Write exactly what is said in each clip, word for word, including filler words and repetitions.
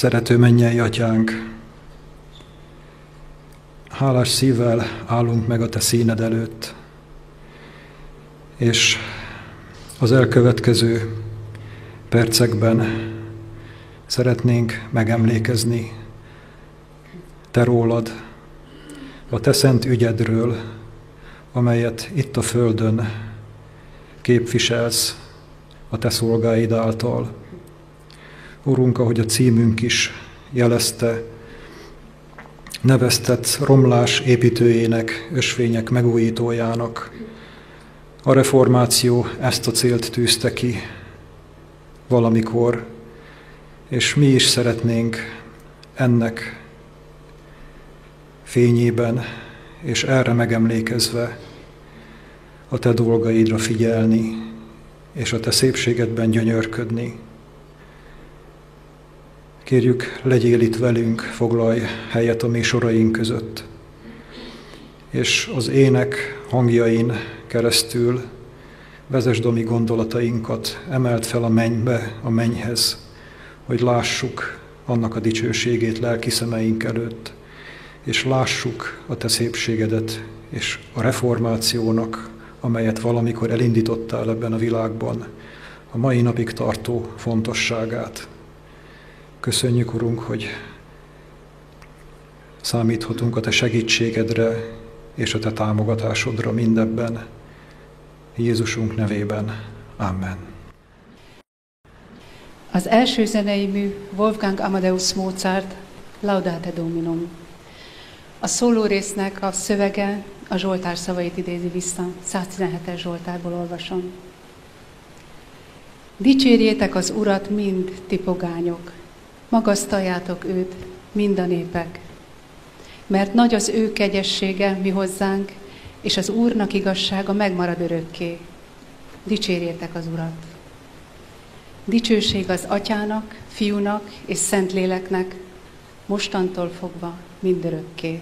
Szerető mennyei Atyánk, hálás szívvel állunk meg a Te színed előtt, és az elkövetkező percekben szeretnénk megemlékezni Te rólad, a Te szent ügyedről, amelyet itt a földön képviselsz a Te szolgáid által. Urunk, ahogy a címünk is jelezte, neveztetsz romlás építőjének, ösvények megújítójának. A reformáció ezt a célt tűzte ki valamikor, és mi is szeretnénk ennek fényében és erre megemlékezve a Te dolgaidra figyelni, és a Te szépségedben gyönyörködni. Kérjük, legyél itt velünk, foglalj helyet a mi soraink között, és az ének hangjain keresztül vezesd a mi gondolatainkat, emeld fel a mennybe, a mennyhez, hogy lássuk annak a dicsőségét lelki szemeink előtt, és lássuk a Te szépségedet, és a reformációnak, amelyet valamikor elindítottál ebben a világban, a mai napig tartó fontosságát. Köszönjük, Urunk, hogy számíthatunk a Te segítségedre és a Te támogatásodra mindebben. Jézusunk nevében. Amen. Az első zenei mű Wolfgang Amadeus Mozart, Laudate Dominum. A szóló résznek a szövege a Zsoltár szavait idézi vissza, száztizenhetes Zsoltárból olvasom. Dicsérjétek az Urat mind, ti pogányok, magasztaljátok őt, mind a népek, mert nagy az ő kegyessége mi hozzánk, és az Úrnak igazsága megmarad örökké. Dicsérjétek az Urat! Dicsőség az Atyának, Fiúnak és Szentléleknek, mostantól fogva mindörökké.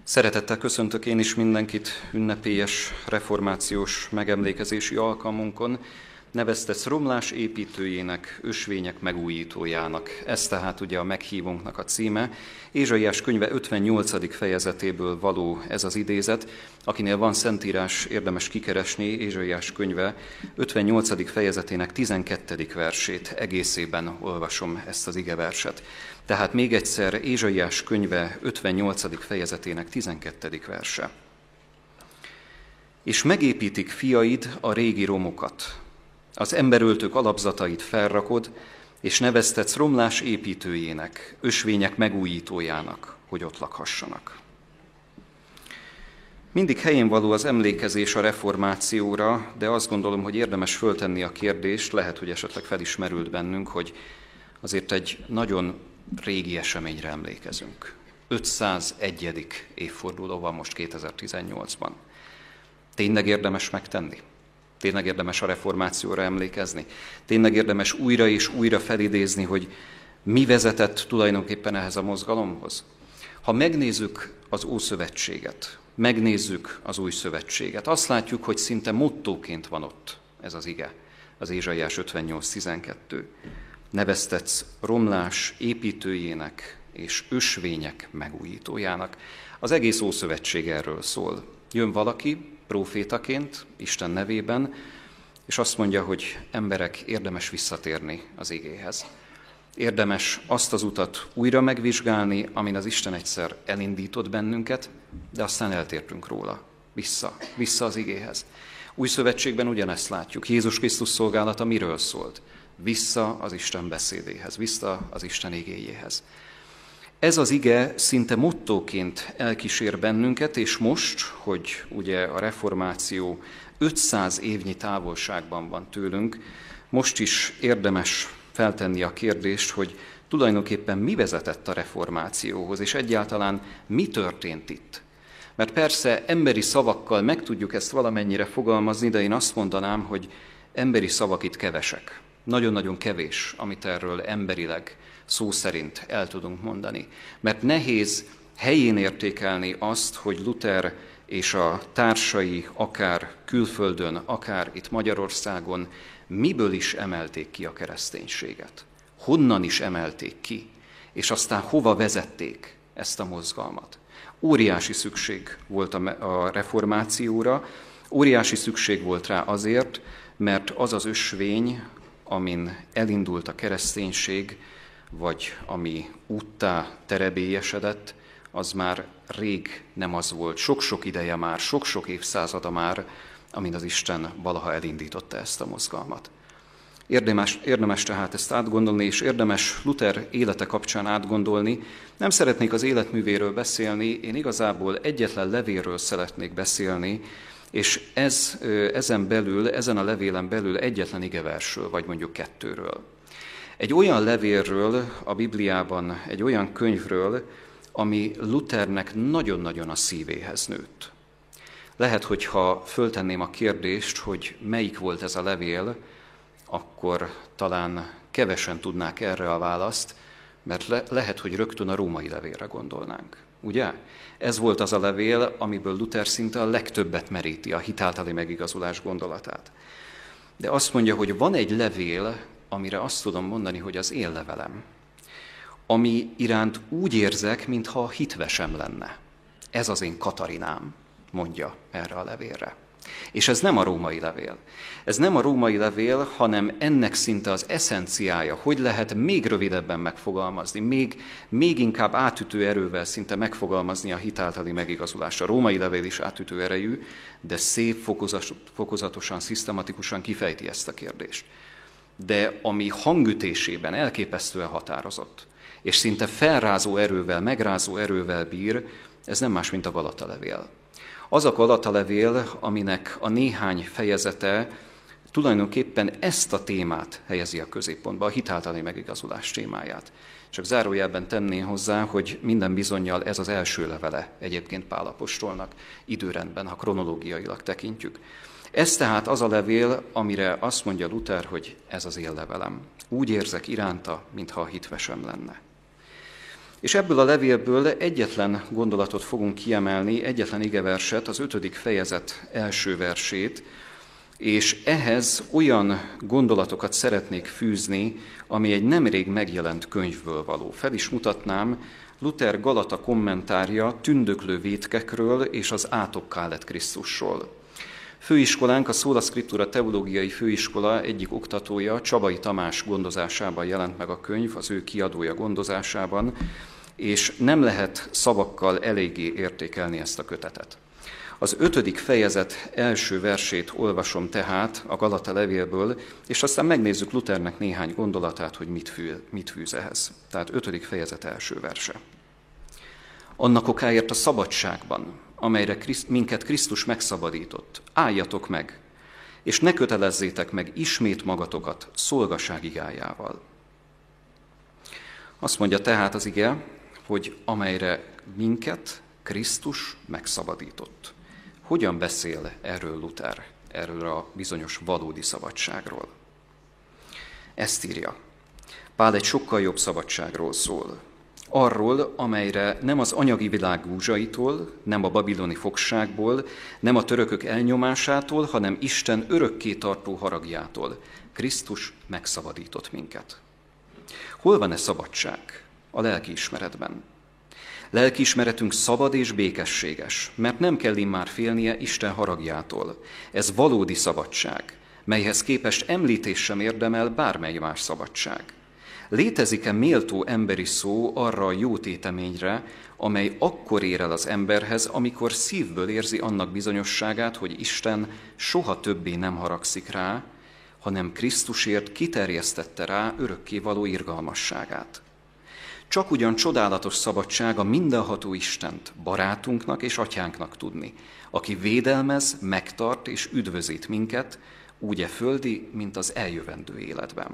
Szeretettel köszöntök én is mindenkit ünnepélyes reformációs megemlékezési alkalmunkon, neveztesz romlás építőjének, ösvények megújítójának. Ez tehát ugye a meghívónknak a címe. Ézsaiás könyve ötvennyolcadik fejezetéből való ez az idézet. Akinél van szentírás, érdemes kikeresni Ézsaiás könyve ötvennyolcadik fejezetének tizenkettedik versét. Egészében olvasom ezt az igeverset. Tehát még egyszer Ézsaiás könyve ötvennyolcadik fejezetének tizenkettedik verse. És megépítik fiaid a régi romokat, az emberöltők alapzatait felrakod, és neveztetsz romlás építőjének, ösvények megújítójának, hogy ott lakhassanak. Mindig helyén való az emlékezés a reformációra, de azt gondolom, hogy érdemes föltenni a kérdést, lehet, hogy esetleg felismerült bennünk, hogy azért egy nagyon régi eseményre emlékezünk. ötszázegyedik évforduló van most kétezer-tizennyolcban. Tényleg érdemes megtenni? Tényleg érdemes a reformációra emlékezni? Tényleg érdemes újra és újra felidézni, hogy mi vezetett tulajdonképpen ehhez a mozgalomhoz? Ha megnézzük az Ószövetséget, megnézzük az Új Szövetséget, azt látjuk, hogy szinte mottóként van ott ez az ige, az Ézsaiás ötvennyolc tizenkettő. Neveztetsz romlás építőjének és ösvények megújítójának. Az egész Ószövetség erről szól. Jön valaki prófétaként, Isten nevében, és azt mondja, hogy emberek, érdemes visszatérni az igéhez. Érdemes azt az utat újra megvizsgálni, amin az Isten egyszer elindított bennünket, de aztán eltértünk róla. Vissza, vissza az igéhez. Új Szövetségben ugyanezt látjuk. Jézus Krisztus szolgálata miről szólt? Vissza az Isten beszédéhez, vissza az Isten igéjéhez. Ez az ige szinte mottóként elkísér bennünket, és most, hogy ugye a reformáció ötszáz évnyi távolságban van tőlünk, most is érdemes feltenni a kérdést, hogy tulajdonképpen mi vezetett a reformációhoz, és egyáltalán mi történt itt. Mert persze emberi szavakkal meg tudjuk ezt valamennyire fogalmazni, de én azt mondanám, hogy emberi szavak itt kevesek. Nagyon-nagyon kevés, amit erről emberileg, szó szerint el tudunk mondani. Mert nehéz helyén értékelni azt, hogy Luther és a társai akár külföldön, akár itt Magyarországon miből is emelték ki a kereszténységet. Honnan is emelték ki, és aztán hova vezették ezt a mozgalmat. Óriási szükség volt a reformációra, óriási szükség volt rá azért, mert az az ösvény, amin elindult a kereszténység, vagy ami úttá terebélyesedett, az már rég nem az volt. Sok-sok ideje már, sok-sok évszázada már, amin az Isten valaha elindította ezt a mozgalmat. Érdemes, érdemes tehát ezt átgondolni, és érdemes Luther élete kapcsán átgondolni. Nem szeretnék az életművéről beszélni, én igazából egyetlen levélről szeretnék beszélni, és ez, ezen belül, ezen a levélen belül egyetlen igeversről, vagy mondjuk kettőről. Egy olyan levélről a Bibliában, egy olyan könyvről, ami Luthernek nagyon-nagyon a szívéhez nőtt. Lehet, hogyha föltenném a kérdést, hogy melyik volt ez a levél, akkor talán kevesen tudnák erre a választ, mert le- lehet, hogy rögtön a római levélre gondolnánk. Ugye? Ez volt az a levél, amiből Luther szinte a legtöbbet meríti, a hitáltali megigazulás gondolatát. De azt mondja, hogy van egy levél, amire azt tudom mondani, hogy az én levelem, ami iránt úgy érzek, mintha hitvesem lenne. Ez az én Katarinám, mondja erre a levélre. És ez nem a római levél. Ez nem a római levél, hanem ennek szinte az eszenciája, hogy lehet még rövidebben megfogalmazni, még, még inkább átütő erővel szinte megfogalmazni a hitáltali megigazulást. A római levél is átütő erejű, de szép, fokozatosan, szisztematikusan kifejti ezt a kérdést. De ami hangütésében elképesztően határozott, és szinte felrázó erővel, megrázó erővel bír, ez nem más, mint a Galata levél. Az a Galata levél, aminek a néhány fejezete tulajdonképpen ezt a témát helyezi a középpontba, a hitáltali megigazulás témáját. Csak zárójelben tenném hozzá, hogy minden bizonnyal ez az első levele egyébként Pál apostolnak időrendben, ha kronológiailag tekintjük. Ez tehát az a levél, amire azt mondja Luther, hogy ez az én levelem. Úgy érzek iránta, mintha hitvesem lenne. És ebből a levélből egyetlen gondolatot fogunk kiemelni, egyetlen igeverset, az ötödik fejezet első versét, és ehhez olyan gondolatokat szeretnék fűzni, ami egy nemrég megjelent könyvből való. Fel is mutatnám Luther Galata kommentárja Tündöklő vétkekről és az átokká lett Krisztusról. Főiskolánk, a Sola Scriptura teológiai főiskola egyik oktatója, Csabai Tamás gondozásában jelent meg a könyv, az ő kiadója gondozásában, és nem lehet szavakkal eléggé értékelni ezt a kötetet. Az ötödik fejezet első versét olvasom tehát a Galata levélből, és aztán megnézzük Luthernek néhány gondolatát, hogy mit, fű, mit fűz ehhez. Tehát ötödik fejezet első verse. Annak okáért a szabadságban, amelyre Kriszt, minket Krisztus megszabadított, álljatok meg, és ne kötelezzétek meg ismét magatokat szolgaság igájával. Azt mondja tehát az ige, hogy amelyre minket Krisztus megszabadított. Hogyan beszél erről Luther, erről a bizonyos valódi szabadságról? Ezt írja. Pál egy sokkal jobb szabadságról szól. Arról, amelyre nem az anyagi világ gúzsaitól, nem a babiloni fogságból, nem a törökök elnyomásától, hanem Isten örökké tartó haragjától Krisztus megszabadított minket. Hol van e szabadság? A lelkiismeretben. Lelkiismeretünk szabad és békességes, mert nem kell immár félnie Isten haragjától. Ez valódi szabadság, melyhez képest említés sem érdemel bármely más szabadság. Létezik-e méltó emberi szó arra a jó téteményre, amely akkor ér el az emberhez, amikor szívből érzi annak bizonyosságát, hogy Isten soha többé nem haragszik rá, hanem Krisztusért kiterjesztette rá örökkévaló irgalmasságát. Csak ugyan csodálatos szabadság a mindenható Istent barátunknak és atyánknak tudni, aki védelmez, megtart és üdvözít minket, úgy e földi, mint az eljövendő életben.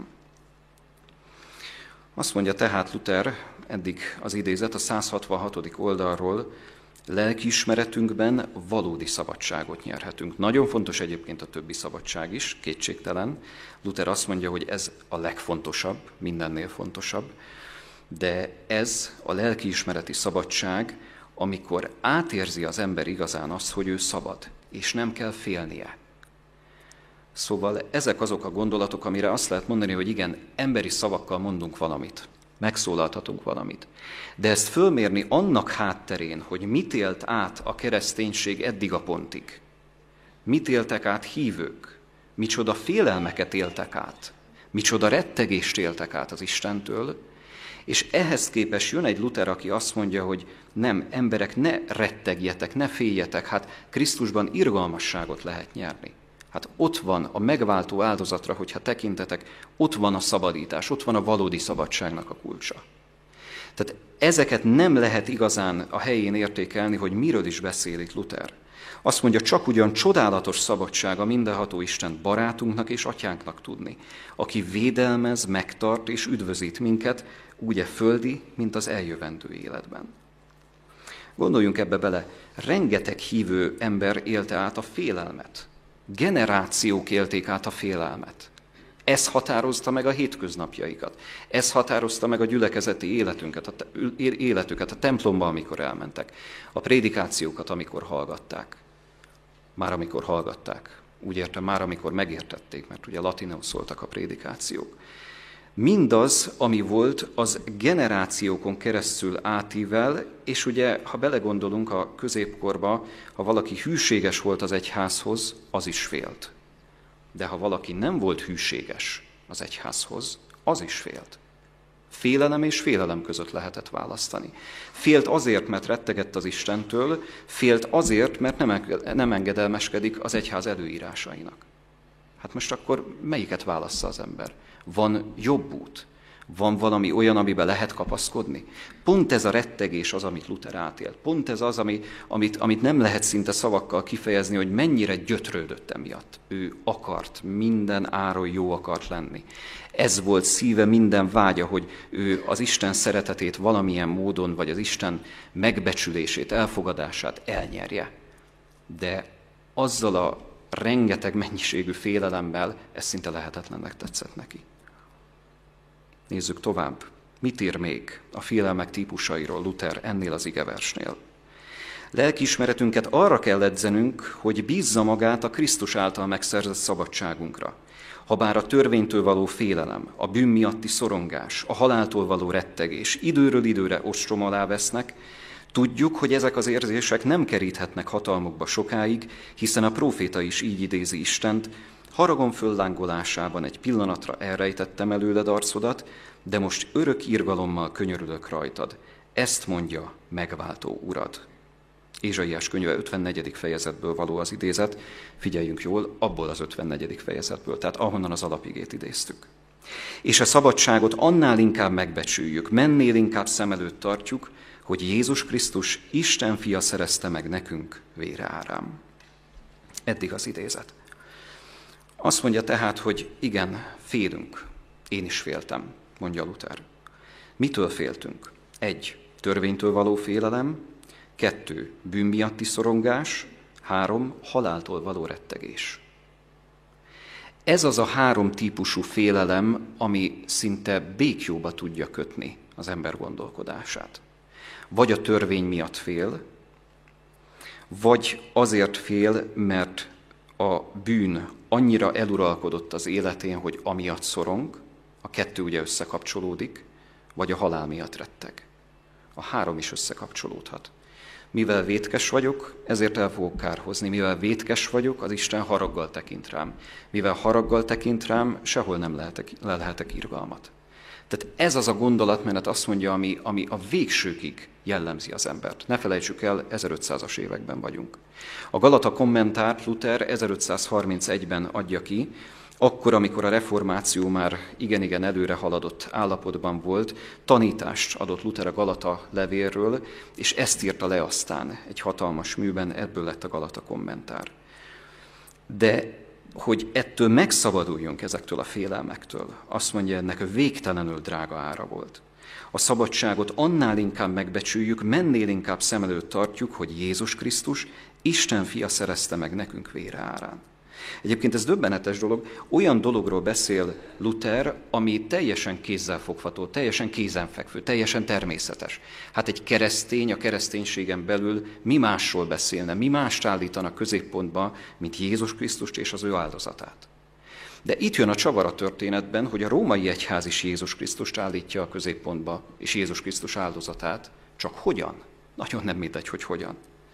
Azt mondja tehát Luther, eddig az idézet a száz hatvanhatodik oldalról, lelkiismeretünkben valódi szabadságot nyerhetünk. Nagyon fontos egyébként a többi szabadság is, kétségtelen. Luther azt mondja, hogy ez a legfontosabb, mindennél fontosabb, de ez a lelkiismereti szabadság, amikor átérzi az ember igazán azt, hogy ő szabad, és nem kell félnie. Szóval ezek azok a gondolatok, amire azt lehet mondani, hogy igen, emberi szavakkal mondunk valamit, megszólaltatunk valamit. De ezt fölmérni annak hátterén, hogy mit élt át a kereszténység eddig a pontig, mit éltek át hívők, micsoda félelmeket éltek át, micsoda rettegést éltek át az Istentől, és ehhez képest jön egy Luther, aki azt mondja, hogy nem, emberek, ne rettegjetek, ne féljetek, hát Krisztusban irgalmasságot lehet nyerni. Hát ott van a megváltó áldozatra, hogyha tekintetek, ott van a szabadítás, ott van a valódi szabadságnak a kulcsa. Tehát ezeket nem lehet igazán a helyén értékelni, hogy miről is beszél itt Luther. Azt mondja, csak ugyan csodálatos szabadság a mindenható Isten barátunknak és atyánknak tudni, aki védelmez, megtart és üdvözít minket, úgy e földi, mint az eljövendő életben. Gondoljunk ebbe bele, rengeteg hívő ember élte át a félelmet. Generációk élték át a félelmet. Ez határozta meg a hétköznapjaikat. Ez határozta meg a gyülekezeti életünket, a te- életüket, a templomba, amikor elmentek. A prédikációkat, amikor hallgatták. Már amikor hallgatták. Úgy értem, már amikor megértették, mert ugye latinul szóltak a prédikációk. Mindaz, ami volt, az generációkon keresztül átível, és ugye, ha belegondolunk a középkorba, ha valaki hűséges volt az egyházhoz, az is félt. De ha valaki nem volt hűséges az egyházhoz, az is félt. Félelem és félelem között lehetett választani. Félt azért, mert rettegett az Istentől, félt azért, mert nem engedelmeskedik az egyház előírásainak. Hát most akkor melyiket válassza az ember? Van jobb út? Van valami olyan, amiben lehet kapaszkodni? Pont ez a rettegés az, amit Luther átélt. Pont ez az, ami, amit, amit nem lehet szinte szavakkal kifejezni, hogy mennyire gyötrődött emiatt. Ő akart, minden áron jó akart lenni. Ez volt szíve, minden vágya, hogy ő az Isten szeretetét valamilyen módon, vagy az Isten megbecsülését, elfogadását elnyerje. De azzal a rengeteg mennyiségű félelemmel ez szinte lehetetlennek tetszett neki. Nézzük tovább. Mit ír még a félelmek típusairól Luther ennél az igeversnél? Lelkiismeretünket arra kell edzenünk, hogy bízza magát a Krisztus által megszerzett szabadságunkra. Habár a törvénytől való félelem, a bűn miatti szorongás, a haláltól való rettegés időről időre ostrom alá vesznek, tudjuk, hogy ezek az érzések nem keríthetnek hatalmukba sokáig, hiszen a próféta is így idézi Istent: haragom föllángolásában egy pillanatra elrejtettem előled arcodat, de most örök irgalommal könyörülök rajtad. Ezt mondja megváltó Urad. Ézsaiás könyve ötvennegyedik fejezetből való az idézet, figyeljünk jól, abból az ötvennegyedik fejezetből, tehát ahonnan az alapigét idéztük. És a szabadságot annál inkább megbecsüljük, mennél inkább szem előtt tartjuk, hogy Jézus Krisztus Isten fia szerezte meg nekünk vére árán. Eddig az idézet. Azt mondja tehát, hogy igen, félünk. Én is féltem, mondja Luther. Mitől féltünk? Egy, törvénytől való félelem, kettő, bűn miatti szorongás, három, haláltól való rettegés. Ez az a három típusú félelem, ami szinte békjóba tudja kötni az ember gondolkodását. Vagy a törvény miatt fél, vagy azért fél, mert a bűn annyira eluralkodott az életén, hogy amiatt szorong, a kettő ugye összekapcsolódik, vagy a halál miatt retteg. A három is összekapcsolódhat. Mivel vétkes vagyok, ezért el fogok kárhozni. Mivel vétkes vagyok, az Isten haraggal tekint rám. Mivel haraggal tekint rám, sehol nem lehetek, lelhetek irgalmat. Tehát ez az a gondolatmenet, azt mondja, ami, ami a végsőkig jellemzi az embert. Ne felejtsük el, ezerötszázas években vagyunk. A Galata kommentárt Luther ezerötszázharmincegyben adja ki, akkor, amikor a reformáció már igen-igen előre haladott állapotban volt, tanítást adott Luther a Galata levélről, és ezt írta le aztán egy hatalmas műben, ebből lett a Galata kommentár. De hogy ettől megszabaduljunk, ezektől a félelmektől, azt mondja, ennek végtelenül drága ára volt. A szabadságot annál inkább megbecsüljük, mennél inkább szem előtt tartjuk, hogy Jézus Krisztus Isten fia szerezte meg nekünk vére árán. Egyébként ez döbbenetes dolog, olyan dologról beszél Luther, ami teljesen kézzelfogható, teljesen kézenfekvő, teljesen természetes. Hát egy keresztény, a kereszténységen belül mi másról beszélne, mi mást állítana középpontba, mint Jézus Krisztust és az ő áldozatát. De itt jön a csavar a történetben, hogy a római egyház is Jézus Krisztust állítja a középpontba, és Jézus Krisztus áldozatát. Csak hogyan? Nagyon nem mindegy, hogy hogyan.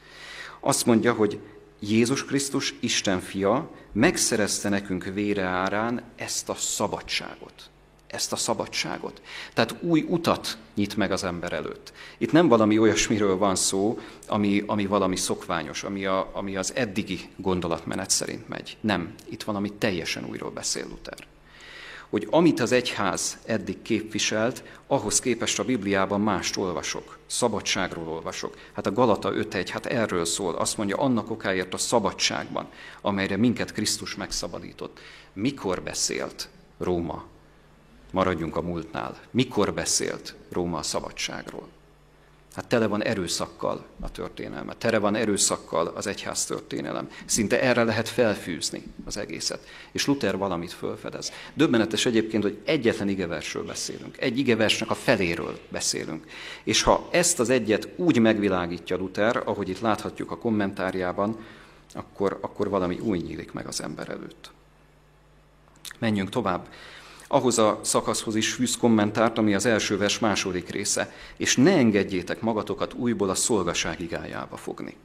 Azt mondja, hogy Jézus Krisztus, Isten fia, megszerezte nekünk vére árán ezt a szabadságot. Ezt a szabadságot. Tehát új utat nyit meg az ember előtt. Itt nem valami olyasmiről van szó, ami, ami valami szokványos, ami, a, ami az eddigi gondolatmenet szerint megy. Nem, itt valami teljesen újról beszél Luther. Hogy amit az egyház eddig képviselt, ahhoz képest a Bibliában mást olvasok, szabadságról olvasok. Hát a Galata öt egy, hát erről szól, azt mondja, annak okáért a szabadságban, amelyre minket Krisztus megszabadított. Mikor beszélt Róma? Maradjunk a múltnál. Mikor beszélt Róma a szabadságról? Hát tele van erőszakkal a történelme, tele van erőszakkal az egyház történelem. Szinte erre lehet felfűzni az egészet. És Luther valamit felfedez. Döbbenetes egyébként, hogy egyetlen igeversről beszélünk. Egy igeversnek a feléről beszélünk. És ha ezt az egyet úgy megvilágítja Luther, ahogy itt láthatjuk a kommentárjában, akkor, akkor valami új nyílik meg az ember előtt. Menjünk tovább. Ahhoz a szakaszhoz is fűz kommentárt, ami az első vers második része, és ne engedjétek magatokat újból a szolgaság igájába fogni.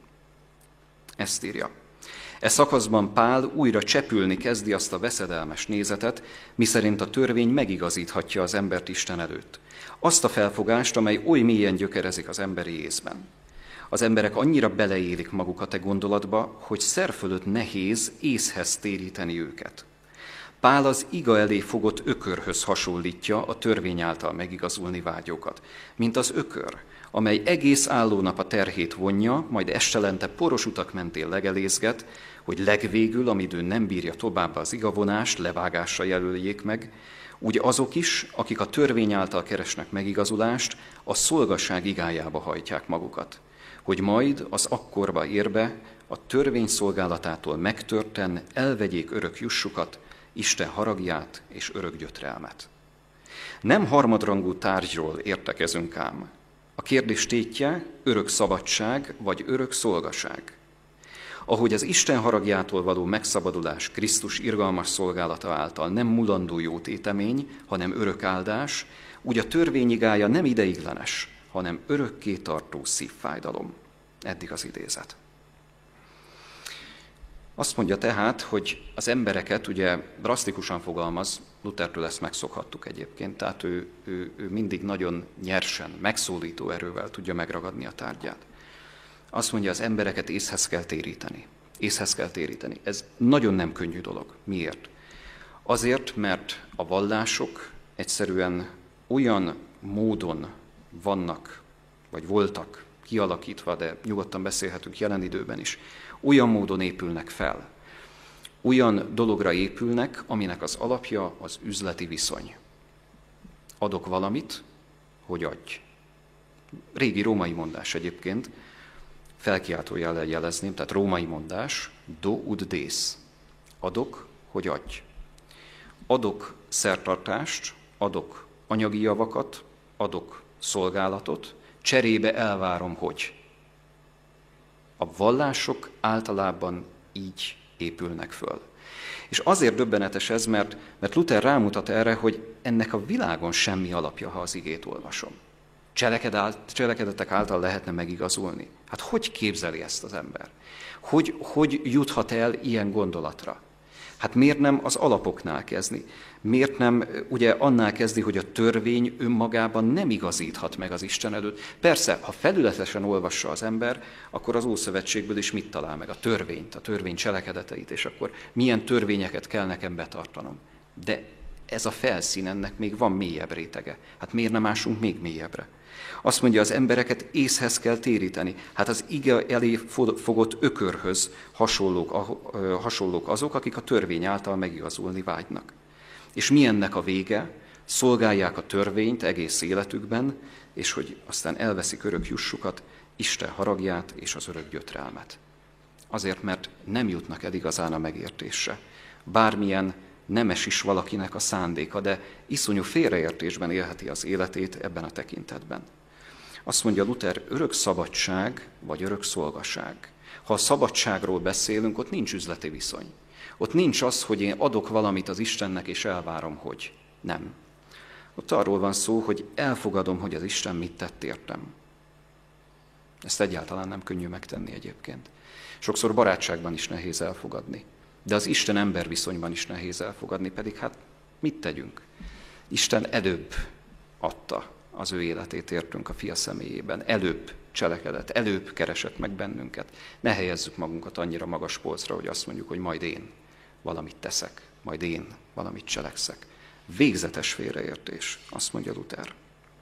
Ezt írja. E szakaszban Pál újra csepülni kezdi azt a veszedelmes nézetet, miszerint a törvény megigazíthatja az embert Isten előtt. Azt a felfogást, amely oly mélyen gyökerezik az emberi észben. Az emberek annyira beleélik magukat e gondolatba, hogy szer fölött nehéz észhez téríteni őket. Pál az iga elé fogott ökörhöz hasonlítja a törvény által megigazulni vágyókat, mint az ökör, amely egész állónap a terhét vonja, majd estelente poros utak mentén legelézget, hogy legvégül, amidőn nem bírja tovább az igavonást, levágásra jelöljék meg, úgy azok is, akik a törvény által keresnek megigazulást, a szolgaság igájába hajtják magukat, hogy majd az akkorba érbe a törvény szolgálatától megtörten elvegyék örök jussukat, Isten haragját és örök gyötrelmet. Nem harmadrangú tárgyról értekezünk ám. A kérdés tétje örök szabadság vagy örök szolgaság. Ahogy az Isten haragjától való megszabadulás Krisztus irgalmas szolgálata által nem mulandó jótétemény, hanem örök áldás, úgy a törvény igája nem ideiglenes, hanem örökké tartó szívfájdalom. Eddig az idézet. Azt mondja tehát, hogy az embereket, ugye drasztikusan fogalmaz, Luthertől ezt megszokhattuk egyébként, tehát ő, ő, ő mindig nagyon nyersen, megszólító erővel tudja megragadni a tárgyát. Azt mondja, az embereket észhez kell téríteni. Észhez kell téríteni. Ez nagyon nem könnyű dolog. Miért? Azért, mert a vallások egyszerűen olyan módon vannak, vagy voltak kialakítva, de nyugodtan beszélhetünk jelen időben is, olyan módon épülnek fel, olyan dologra épülnek, aminek az alapja az üzleti viszony. Adok valamit, hogy adj. Régi római mondás egyébként, felkiáltó jellel jelezném, tehát római mondás, do ud des. Adok, hogy adj. Adok szertartást, adok anyagi javakat, adok szolgálatot, cserébe elvárom, hogy. A vallások általában így épülnek föl. És azért döbbenetes ez, mert, mert Luther rámutat erre, hogy ennek a világon semmi alapja, ha az igét olvasom. Cselekedetek által lehetne megigazulni. Hát hogy képzeli ezt az ember? Hogy, hogy juthat el ilyen gondolatra? Hát miért nem az alapoknál kezdni? Miért nem ugye annál kezdi, hogy a törvény önmagában nem igazíthat meg az Isten előtt? Persze, ha felületesen olvassa az ember, akkor az Ószövetségből is mit talál meg? A törvényt, a törvény cselekedeteit, és akkor milyen törvényeket kell nekem betartanom. De ez a felszín, ennek még van mélyebb rétege. Hát miért nem ásunk még mélyebbre? Azt mondja, az embereket észhez kell téríteni. Hát az ige elé fogott ökörhöz hasonlók, hasonlók azok, akik a törvény által megigazulni vágynak. És mi ennek a vége? Szolgálják a törvényt egész életükben, és hogy aztán elveszik örök jussukat, Isten haragját és az örök gyötrelmet. Azért, mert nem jutnak el igazán a megértésre. Bármilyen nemes is valakinek a szándéka, de iszonyú félreértésben élheti az életét ebben a tekintetben. Azt mondja Luther, örök szabadság vagy örök szolgaság. Ha a szabadságról beszélünk, ott nincs üzleti viszony. Ott nincs az, hogy én adok valamit az Istennek, és elvárom, hogy nem. Ott arról van szó, hogy elfogadom, hogy az Isten mit tett értem. Ezt egyáltalán nem könnyű megtenni egyébként. Sokszor barátságban is nehéz elfogadni. De az Isten-ember viszonyban is nehéz elfogadni, pedig hát mit tegyünk? Isten előbb adta az ő életét értünk a fia személyében, előbb cselekedett, előbb keresett meg bennünket. Ne helyezzük magunkat annyira magas polcra, hogy azt mondjuk, hogy majd én valamit teszek, majd én valamit cselekszek. Végzetes félreértés, azt mondja Luther.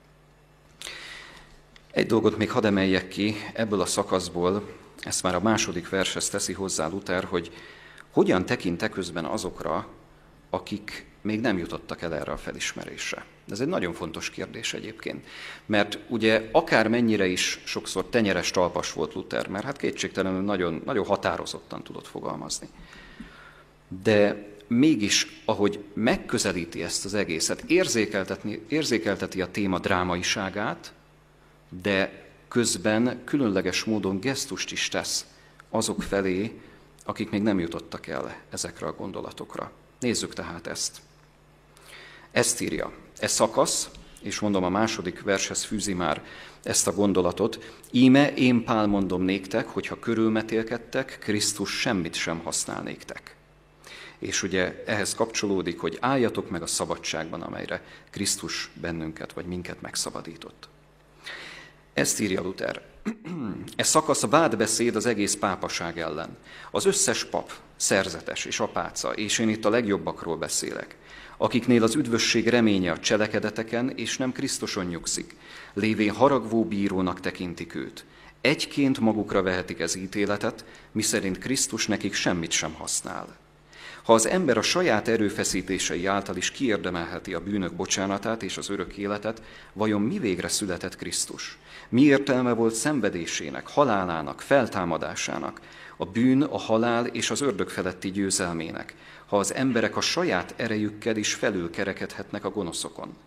Egy dolgot még hadd emeljek ki ebből a szakaszból, ezt már a második vershez teszi hozzá Luther, hogy hogyan tekint közben azokra, akik még nem jutottak el erre a felismerésre. Ez egy nagyon fontos kérdés egyébként, mert ugye akármennyire is sokszor tenyeres talpas volt Luther, mert hát kétségtelenül nagyon, nagyon határozottan tudott fogalmazni. De mégis, ahogy megközelíti ezt az egészet, érzékelteti a téma drámaiságát, de közben különleges módon gesztust is tesz azok felé, akik még nem jutottak el ezekre a gondolatokra. Nézzük tehát ezt. Ezt írja. E szakasz, és mondom a második vershez fűzi már ezt a gondolatot, íme én Pál mondom néktek, hogyha körülmetélkedtek, Krisztus semmit sem használ néktek. És ugye ehhez kapcsolódik, hogy álljatok meg a szabadságban, amelyre Krisztus bennünket vagy minket megszabadított. Ezt írja Luther. E szakasz a vádbeszéd az egész pápaság ellen. Az összes pap, szerzetes és apáca, és én itt a legjobbakról beszélek, akiknél az üdvösség reménye a cselekedeteken és nem Krisztuson nyugszik, lévén haragvó bírónak tekintik őt. Egyként magukra vehetik ez ítéletet, miszerint Krisztus nekik semmit sem használ. Ha az ember a saját erőfeszítései által is kiérdemelheti a bűnök bocsánatát és az örök életet, vajon mi végre született Krisztus? Mi értelme volt szenvedésének, halálának, feltámadásának, a bűn, a halál és az ördög feletti győzelmének, ha az emberek a saját erejükkel is felülkerekedhetnek a gonoszokon?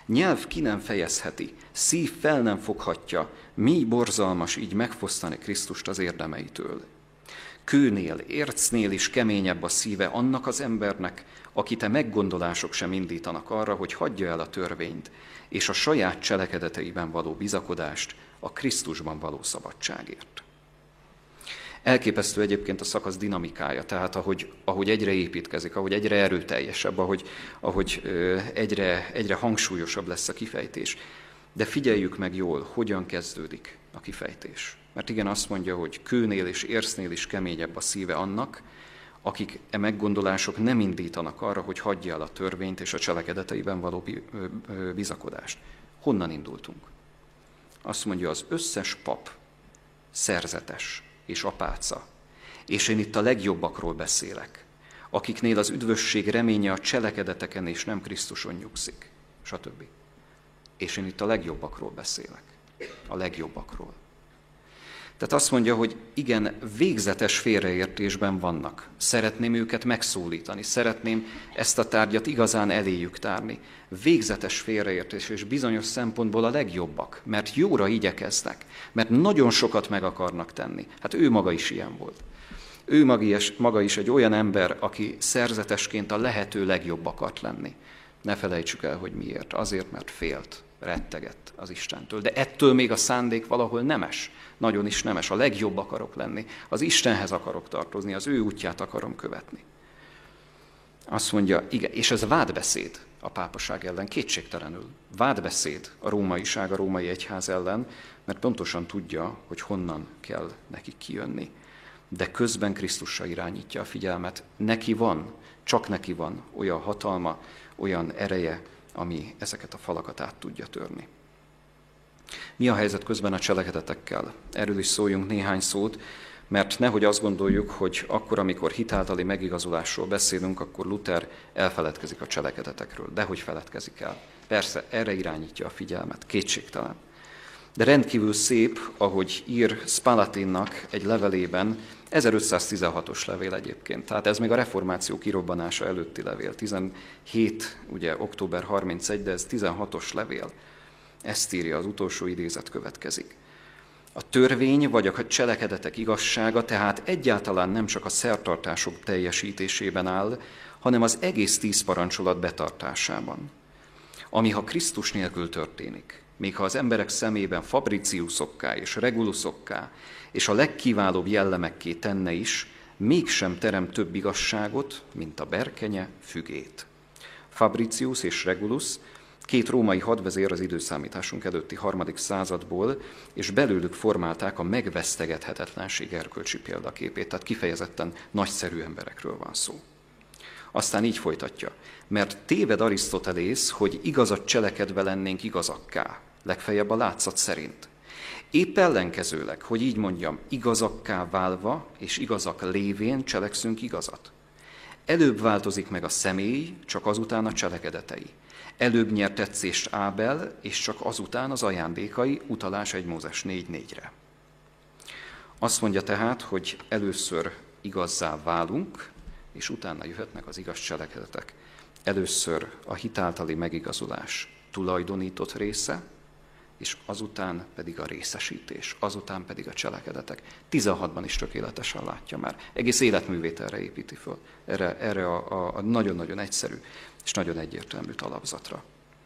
Nyelv ki nem fejezheti, szív fel nem foghatja, mi borzalmas így megfosztani Krisztust az érdemeitől. Kőnél, ércnél is keményebb a szíve annak az embernek, akit a meggondolások sem indítanak arra, hogy hagyja el a törvényt, és a saját cselekedeteiben való bizakodást a Krisztusban való szabadságért. Elképesztő egyébként a szakasz dinamikája, tehát ahogy, ahogy egyre építkezik, ahogy egyre erőteljesebb, ahogy, ahogy egyre, egyre hangsúlyosabb lesz a kifejtés. De figyeljük meg jól, hogyan kezdődik a kifejtés. Mert igen, azt mondja, hogy kőnél és ércnél is keményebb a szíve annak, akik e meggondolások nem indítanak arra, hogy hagyja el a törvényt és a cselekedeteiben való bizakodást. Honnan indultunk? Azt mondja, az összes pap szerzetes és apáca, és én itt a legjobbakról beszélek, akiknél az üdvösség reménye a cselekedeteken és nem Krisztuson nyugszik, stb. És én itt a legjobbakról beszélek, a legjobbakról. Tehát azt mondja, hogy igen, végzetes félreértésben vannak. Szeretném őket megszólítani, szeretném ezt a tárgyat igazán eléjük tárni. Végzetes félreértés, és bizonyos szempontból a legjobbak, mert jóra igyekeznek, mert nagyon sokat meg akarnak tenni. Hát ő maga is ilyen volt. Ő maga is egy olyan ember, aki szerzetesként a lehető legjobb akart lenni. Ne felejtsük el, hogy miért. Azért, mert félt, rettegett az Istentől. De ettől még a szándék valahol nemes. Nagyon is nemes. A legjobb akarok lenni. Az Istenhez akarok tartozni, az ő útját akarom követni. Azt mondja, igen, és ez vádbeszéd a pápaság ellen, kétségtelenül. Vádbeszéd a rómaiság, a római egyház ellen, mert pontosan tudja, hogy honnan kell nekik kijönni. De közben Krisztusra irányítja a figyelmet. Neki van, csak neki van olyan hatalma, olyan ereje, ami ezeket a falakat át tudja törni. Mi a helyzet közben a cselekedetekkel? Erről is szóljunk néhány szót, mert nehogy azt gondoljuk, hogy akkor, amikor hitáltali megigazulásról beszélünk, akkor Luther elfeledkezik a cselekedetekről. Dehogy feledkezik el. Persze, erre irányítja a figyelmet, kétségtelen. De rendkívül szép, ahogy ír Spalatinnak egy levelében, ezerötszáztizenhatos levél egyébként, tehát ez még a reformáció kirobbanása előtti levél, tizenhét, ugye október harmincegy, de ez tizenhatos levél. Ezt írja, az utolsó idézet következik. A törvény vagy a cselekedetek igazsága tehát egyáltalán nem csak a szertartások teljesítésében áll, hanem az egész tíz parancsolat betartásában. Ami ha Krisztus nélkül történik, még ha az emberek szemében Fabriciusokká és Regulusokká és a legkiválóbb jellemekké tenne is, mégsem terem több igazságot, mint a berkenye fügét. Fabricius és Regulus, két római hadvezér az időszámításunk előtti harmadik századból, és belőlük formálták a megvesztegethetetlenség erkölcsi példaképét, tehát kifejezetten nagyszerű emberekről van szó. Aztán így folytatja, mert téved Arisztotelész, hogy igazat cselekedve lennénk igazakká, legfeljebb a látszat szerint. Épp ellenkezőleg, hogy így mondjam, igazakká válva és igazak lévén cselekszünk igazat. Előbb változik meg a személy, csak azután a cselekedetei. Előbb nyer tetszést Ábel, és csak azután az ajándékai, utalás egy Mózes négy négyre. Azt mondja tehát, hogy először igazzá válunk, és utána jöhetnek az igaz cselekedetek. Először a hitáltali megigazulás tulajdonított része, és azután pedig a részesítés, azután pedig a cselekedetek. tizenhatban is tökéletesen látja már. Egész életművét erre építi föl, erre, erre a, a, a nagyon-nagyon egyszerű és nagyon egyértelmű alapzatra.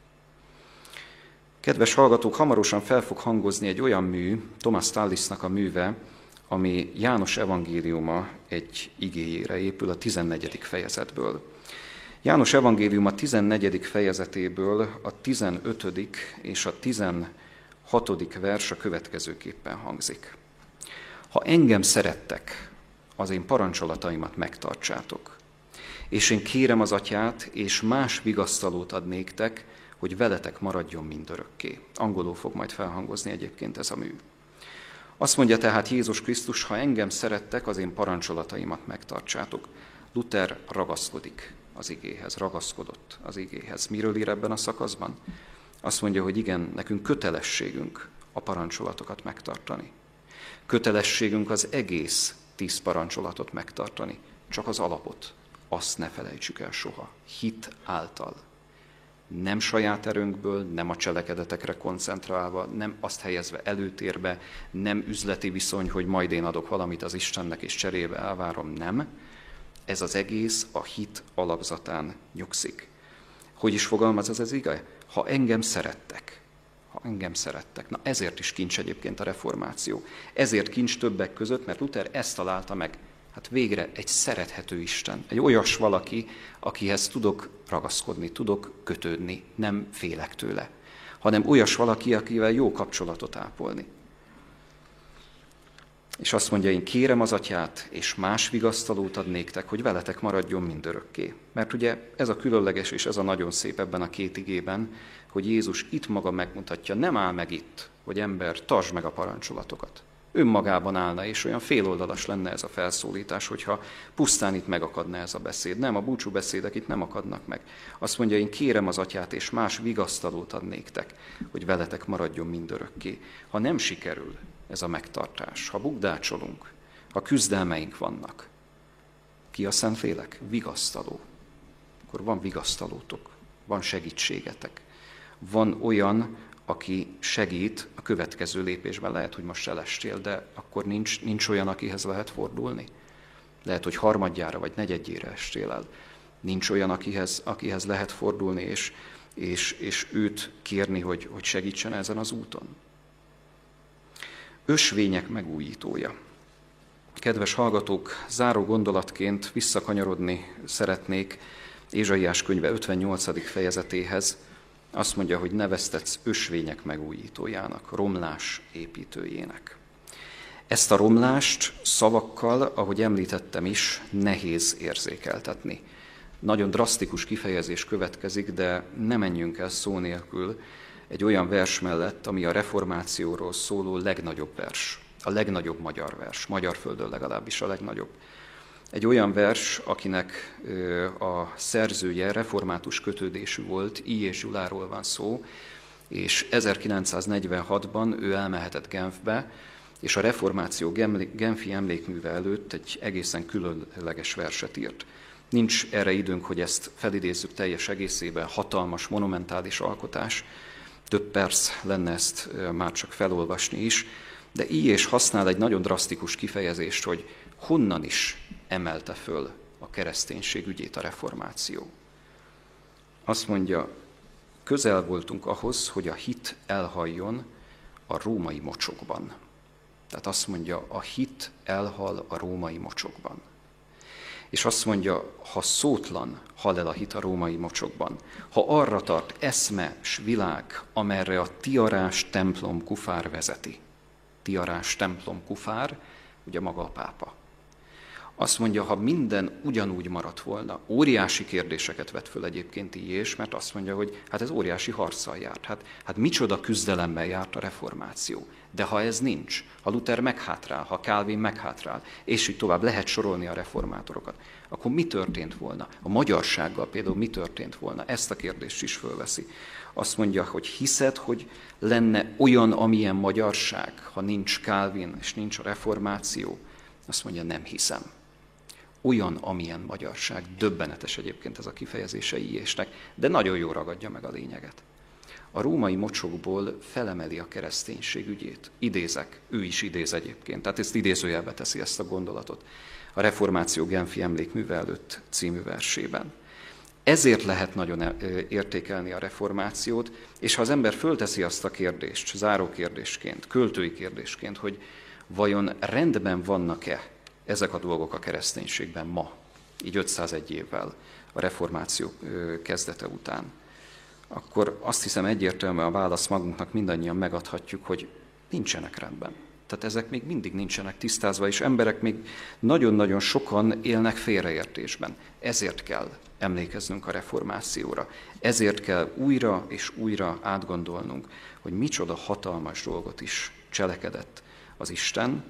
Kedves hallgatók, hamarosan fel fog hangozni egy olyan mű, Thomas Tallisnak a műve, ami János evangéliuma egy igéjére épül a tizennegyedik fejezetből. János evangéliuma tizennegyedik fejezetéből a tizenötödik és a tizenhatodik vers a következőképpen hangzik. Ha engem szerettek, az én parancsolataimat megtartsátok, és én kérem az Atyát, és más vigasztalót ad néktek, hogy veletek maradjon mindörökké. Angolul fog majd felhangozni egyébként ez a mű. Azt mondja tehát Jézus Krisztus, ha engem szerettek, az én parancsolataimat megtartsátok. Luther ragaszkodik az igéhez, ragaszkodott az igéhez. Miről ír ebben a szakaszban? Azt mondja, hogy igen, nekünk kötelességünk a parancsolatokat megtartani. Kötelességünk az egész tíz parancsolatot megtartani, csak az alapot, azt ne felejtsük el soha. Hit által. Nem saját erőnkből, nem a cselekedetekre koncentrálva, nem azt helyezve előtérbe, nem üzleti viszony, hogy majd én adok valamit az Istennek és cserébe elvárom, nem. Ez az egész a hit alapzatán nyugszik. Hogy is fogalmaz ez az ige? Ha engem szerettek, ha engem szerettek. Na ezért is kincs egyébként a reformáció. Ezért kincs többek között, mert Luther ezt találta meg. Hát végre egy szerethető Isten, egy olyas valaki, akihez tudok ragaszkodni, tudok kötődni, nem félek tőle, hanem olyas valaki, akivel jó kapcsolatot ápolni. És azt mondja, én kérem az Atyát, és más vigasztalót ad néktek, hogy veletek maradjon mindörökké. Mert ugye ez a különleges és ez a nagyon szép ebben a két igében, hogy Jézus itt maga megmutatja, nem áll meg itt, hogy ember, tartsd meg a parancsolatokat. Önmagában állna, és olyan féloldalas lenne ez a felszólítás, hogyha pusztán itt megakadna ez a beszéd. Nem, a búcsú beszédek itt nem akadnak meg. Azt mondja, én kérem az Atyát, és más vigasztalót ad néktek, hogy veletek maradjon mindörökké. Ha nem sikerül ez a megtartás, ha bukdácsolunk, ha küzdelmeink vannak, ki a Szentlélek? Vigasztaló. Akkor van vigasztalótok, van segítségetek. Van olyan, aki segít a következő lépésben. Lehet, hogy most elestél, de akkor nincs, nincs olyan, akihez lehet fordulni. Lehet, hogy harmadjára vagy negyedjére estél el. Nincs olyan, akihez, akihez lehet fordulni, és, és, és őt kérni, hogy, hogy segítsen ezen az úton. Ösvények megújítója. Kedves hallgatók, záró gondolatként visszakanyarodni szeretnék Ézsaiás könyve ötvennyolcadik fejezetéhez. Azt mondja, hogy neveztetsz ösvények megújítójának, romlás építőjének. Ezt a romlást szavakkal, ahogy említettem is, nehéz érzékeltetni. Nagyon drasztikus kifejezés következik, de ne menjünk el szó nélkül egy olyan vers mellett, ami a reformációról szóló legnagyobb vers, a legnagyobb magyar vers, magyar földön legalábbis a legnagyobb. Egy olyan vers, akinek a szerzője református kötődésű volt, I. és Gyuláról van szó, és ezerkilencszáznegyvenhatban ő elmehetett Genfbe, és a reformáció genfi emlékműve előtt egy egészen különleges verset írt. Nincs erre időnk, hogy ezt felidézzük teljes egészében, hatalmas, monumentális alkotás, több perc lenne ezt már csak felolvasni is, de I. és használ egy nagyon drasztikus kifejezést, hogy honnan is emelte föl a kereszténység ügyét a reformáció. Azt mondja, közel voltunk ahhoz, hogy a hit elhaljon a római mocsokban. Tehát azt mondja, a hit elhal a római mocsokban. És azt mondja, ha szótlan hal el a hit a római mocsokban, ha arra tart eszme s világ, amerre a tiarás templom kufár vezeti. Tiarás templom kufár, ugye maga a pápa. Azt mondja, ha minden ugyanúgy maradt volna, óriási kérdéseket vet föl egyébként Ilyés, mert azt mondja, hogy hát ez óriási harccal járt. Hát, hát micsoda küzdelemmel járt a reformáció. De ha ez nincs, ha Luther meghátrál, ha Calvin meghátrál, és így tovább lehet sorolni a reformátorokat, akkor mi történt volna? A magyarsággal például mi történt volna? Ezt a kérdést is fölveszi. Azt mondja, hogy hiszed, hogy lenne olyan, amilyen magyarság, ha nincs Calvin és nincs a reformáció? Azt mondja, nem hiszem. Olyan, amilyen magyarság, döbbenetes egyébként ez a kifejezése Ilyésnek, de nagyon jól ragadja meg a lényeget. A római mocsokból felemeli a kereszténység ügyét. Idézek, ő is idéz egyébként, tehát ezt idézőjelbe teszi ezt a gondolatot. A Reformáció Genfi emlékműve előtt című versében. Ezért lehet nagyon értékelni a reformációt, és ha az ember fölteszi azt a kérdést, záró kérdésként, költői kérdésként, hogy vajon rendben vannak-e ezek a dolgok a kereszténységben ma, így ötszázegy évvel a reformáció kezdete után, akkor azt hiszem egyértelműen a választ magunknak mindannyian megadhatjuk, hogy nincsenek rendben. Tehát ezek még mindig nincsenek tisztázva, és emberek még nagyon-nagyon sokan élnek félreértésben. Ezért kell emlékeznünk a reformációra. Ezért kell újra és újra átgondolnunk, hogy micsoda hatalmas dolgot is cselekedett az Isten,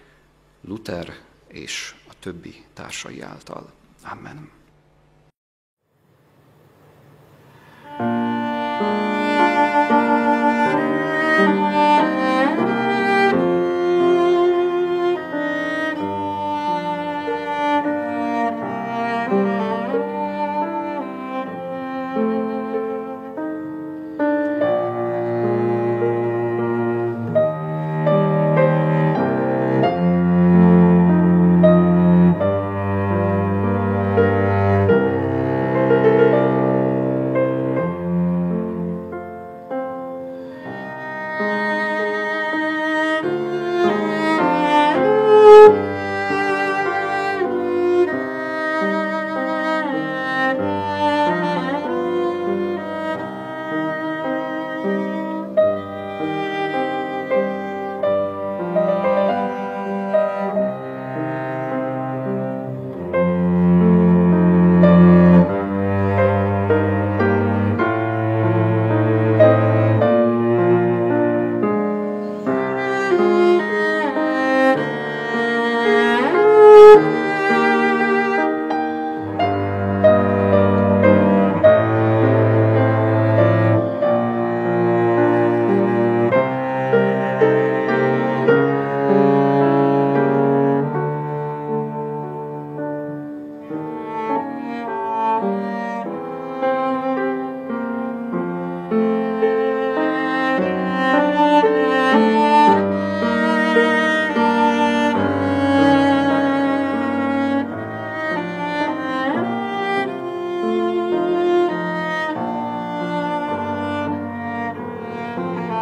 Luther és a többi társai által. Amen.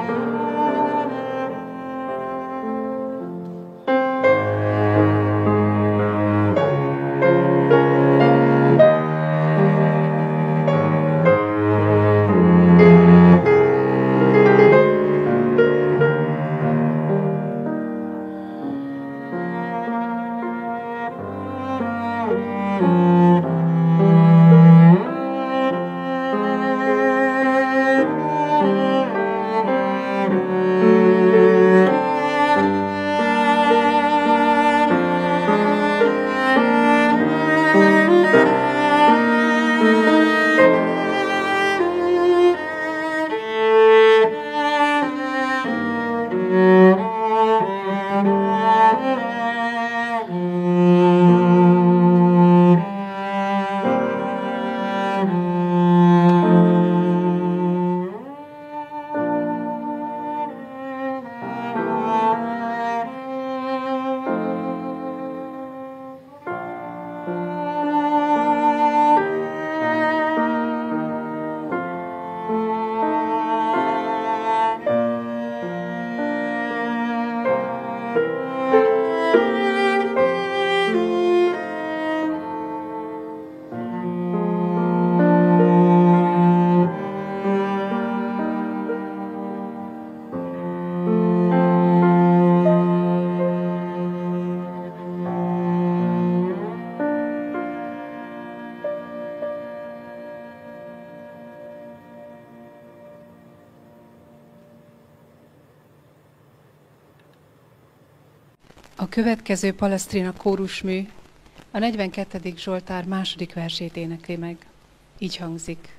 A következő Palestrina kórusmű a negyvenkettedik Zsoltár második versét énekli meg. Így hangzik.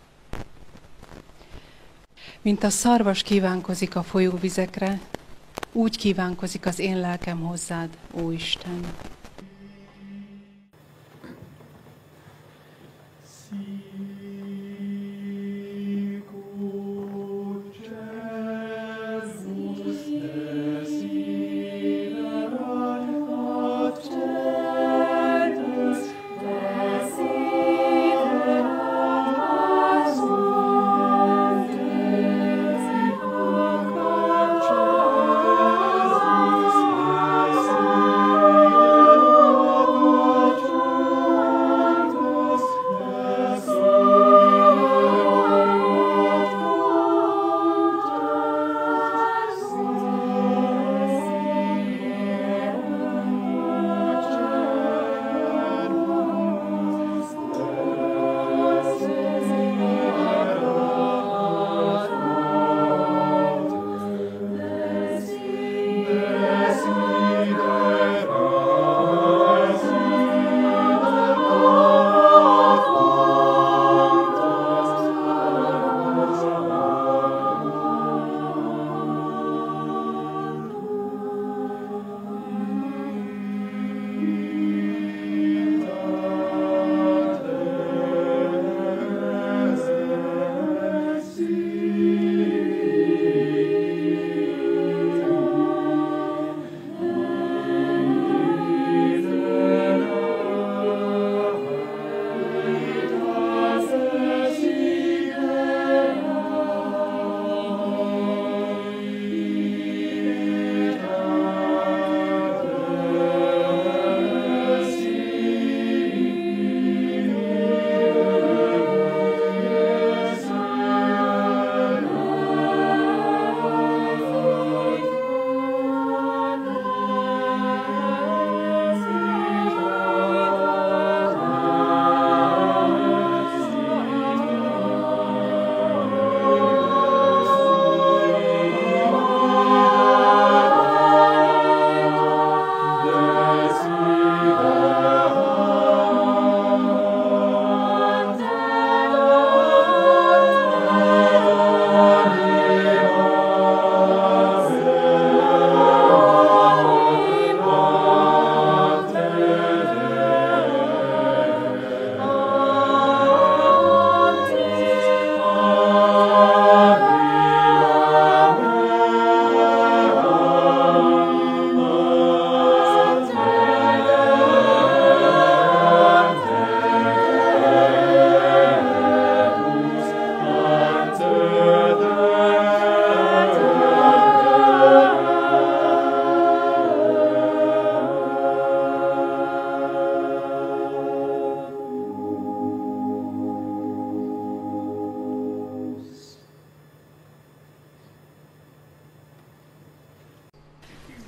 Mint a szarvas kívánkozik a folyóvizekre, úgy kívánkozik az én lelkem hozzád, ó Isten. Thank you.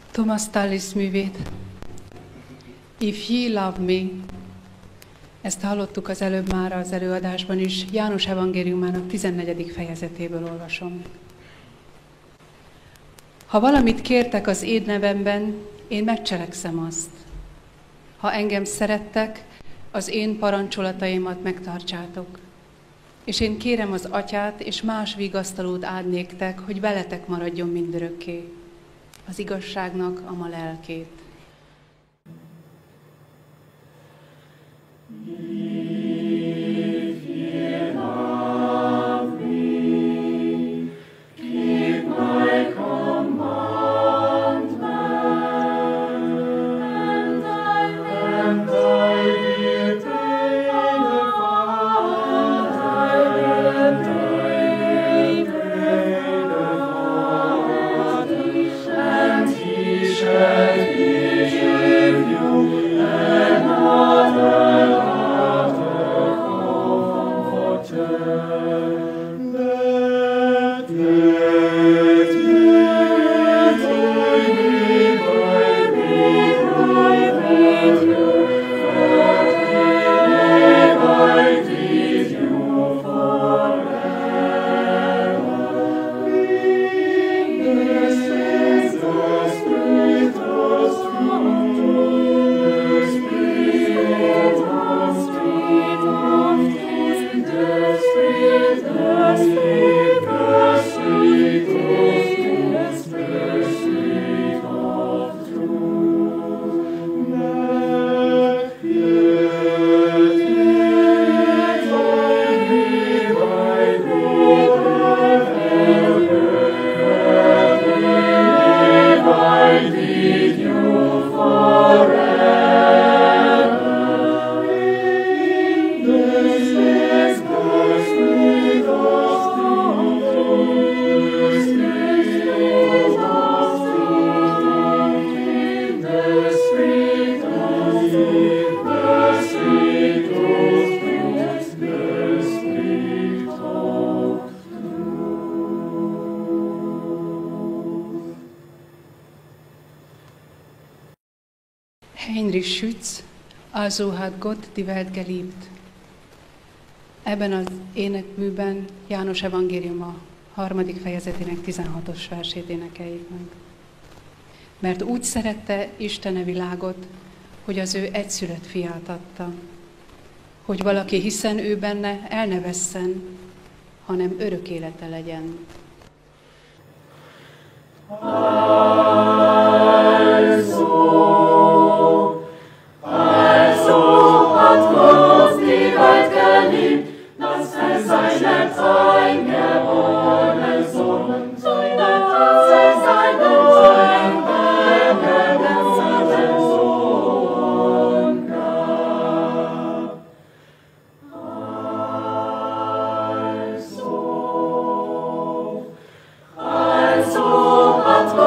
Thomas Tallis művét. If ye love me, ezt hallottuk az előbb már az előadásban is, János evangéliumának tizennegyedik fejezetéből olvasom. Ha valamit kértek az én nevemben, én megcselekszem azt. Ha engem szerettek, az én parancsolataimat megtartsátok. És én kérem az Atyát, és más vigasztalót ad néktek, hogy veletek maradjon mindörökké, az igazságnak a ma lelkét. Heinrich Schütz, Also hat Gott die Welt geliebt. Ebben az énekműben János evangéliuma harmadik fejezetének tizenhatos versét énekeljük meg. Mert úgy szerette Isten a világot, hogy az ő egyszülött fiát adta, hogy valaki hiszen ő benne el ne vesszen, hanem örök élete legyen. Also hat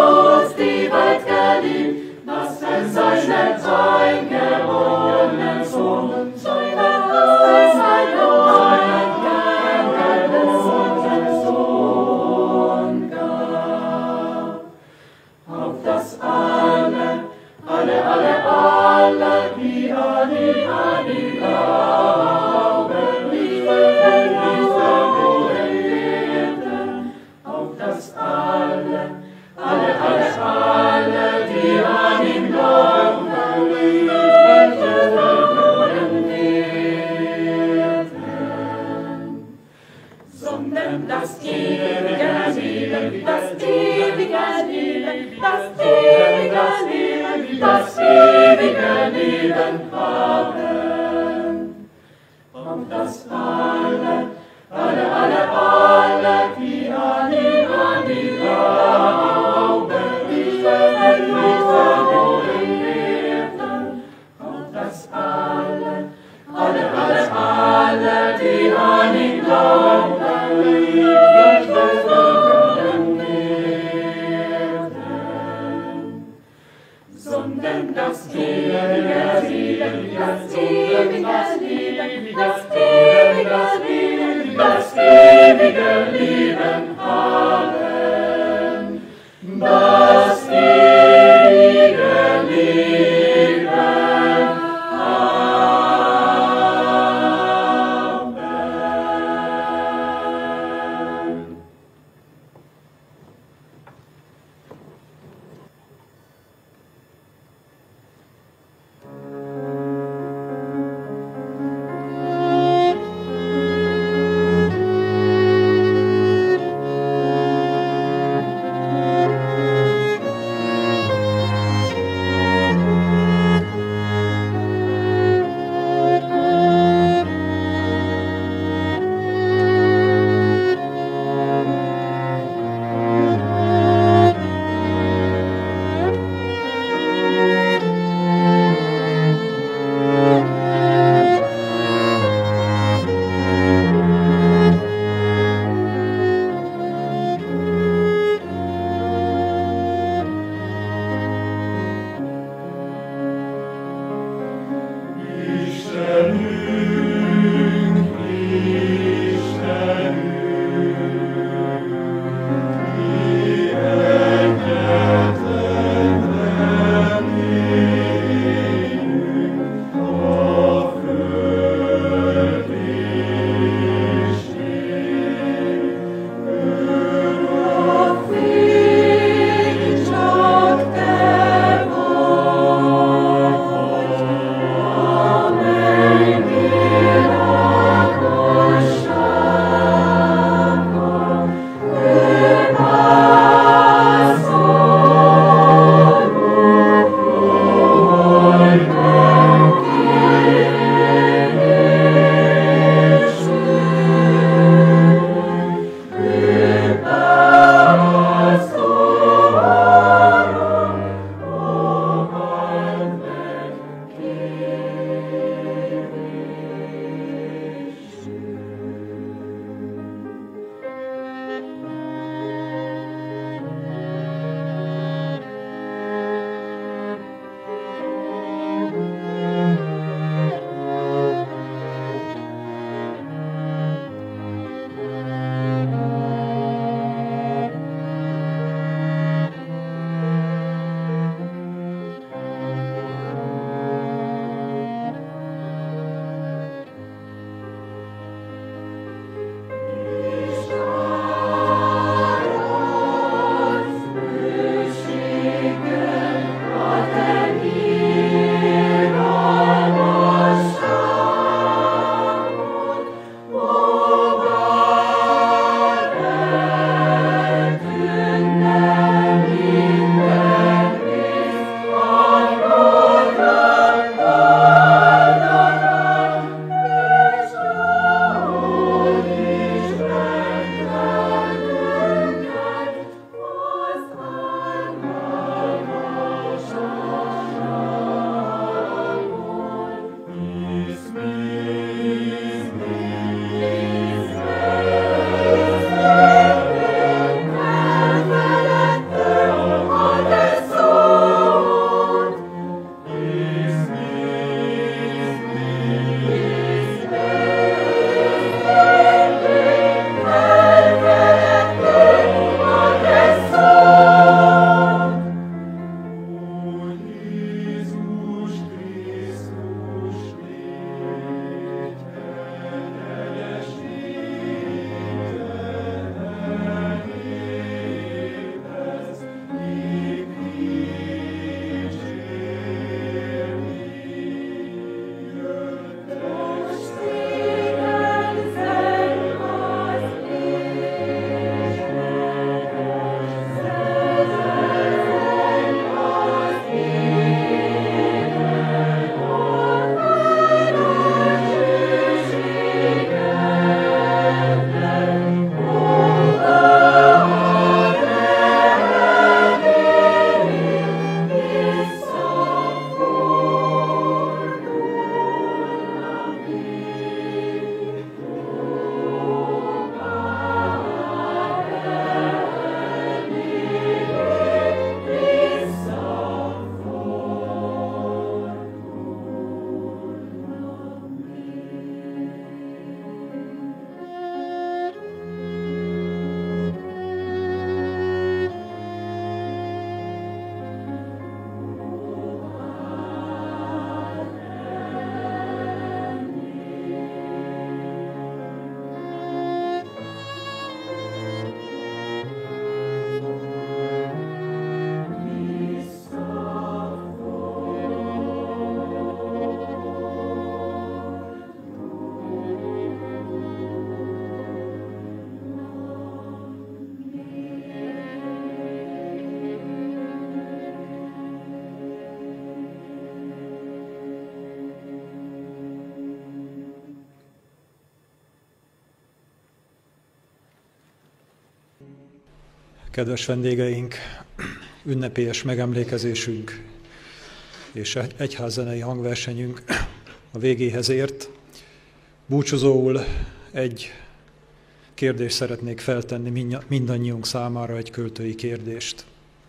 Kedves vendégeink, ünnepélyes megemlékezésünk és egyházzenei hangversenyünk a végéhez ért. Búcsúzóul egy kérdést szeretnék feltenni mindannyiunk számára, egy költői kérdést.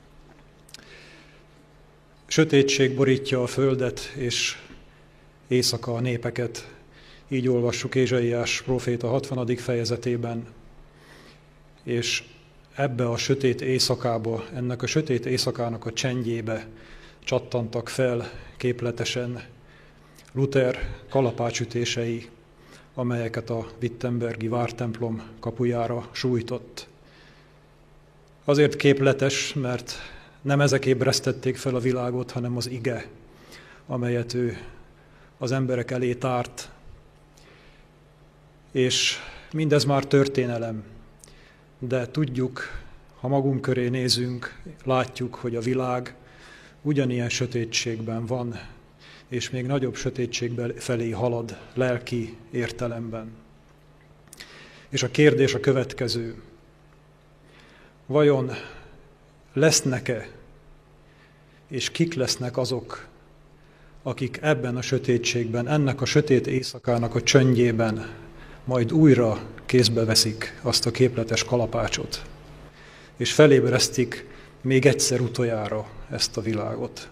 Sötétség borítja a földet, és éjszaka a népeket. Így olvassuk Ézsaiás próféta hatvanadik fejezetében. És ebbe a sötét éjszakába, ennek a sötét éjszakának a csendjébe csattantak fel képletesen Luther kalapácsütései, amelyeket a wittenbergi vártemplom kapujára sújtott. Azért képletes, mert nem ezek ébresztették fel a világot, hanem az ige, amelyet ő az emberek elé tárt. És mindez már történelem, de tudjuk, ha magunk köré nézünk, látjuk, hogy a világ ugyanilyen sötétségben van, és még nagyobb sötétség felé halad lelki értelemben. És a kérdés a következő: vajon lesznek-e, és kik lesznek azok, akik ebben a sötétségben, ennek a sötét éjszakának a csöndjében majd újra kézbe veszik azt a képletes kalapácsot, és felébresztik még egyszer utoljára ezt a világot.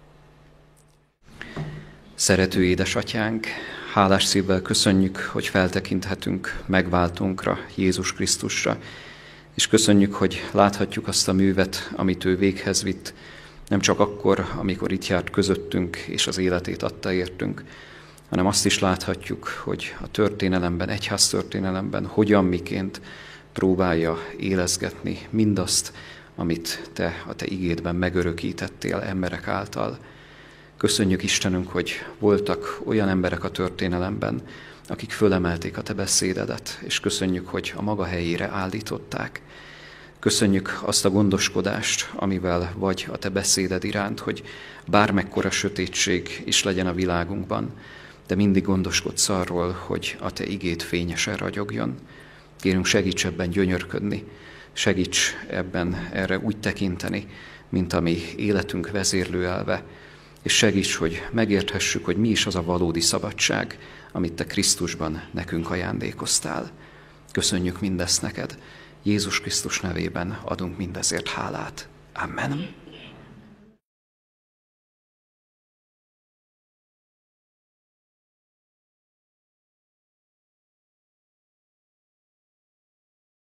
Szerető édesatyánk, hálás szívvel köszönjük, hogy feltekinthetünk megváltónkra, Jézus Krisztusra, és köszönjük, hogy láthatjuk azt a művet, amit ő véghez vitt, nem csak akkor, amikor itt járt közöttünk, és az életét adta értünk, hanem azt is láthatjuk, hogy a történelemben, egyház történelemben hogyan, miként próbálja élezgetni mindazt, amit te a te igédben megörökítettél emberek által. Köszönjük, Istenünk, hogy voltak olyan emberek a történelemben, akik fölemelték a te beszédedet, és köszönjük, hogy a maga helyére állították. Köszönjük azt a gondoskodást, amivel vagy a te beszéded iránt, hogy bármekkora sötétség is legyen a világunkban, de mindig gondoskodsz arról, hogy a te igéd fényesen ragyogjon. Kérünk, segíts ebben gyönyörködni, segíts ebben erre úgy tekinteni, mint a mi életünk vezérlőelve, és segíts, hogy megérthessük, hogy mi is az a valódi szabadság, amit te Krisztusban nekünk ajándékoztál. Köszönjük mindezt neked. Jézus Krisztus nevében adunk mindezért hálát. Amen.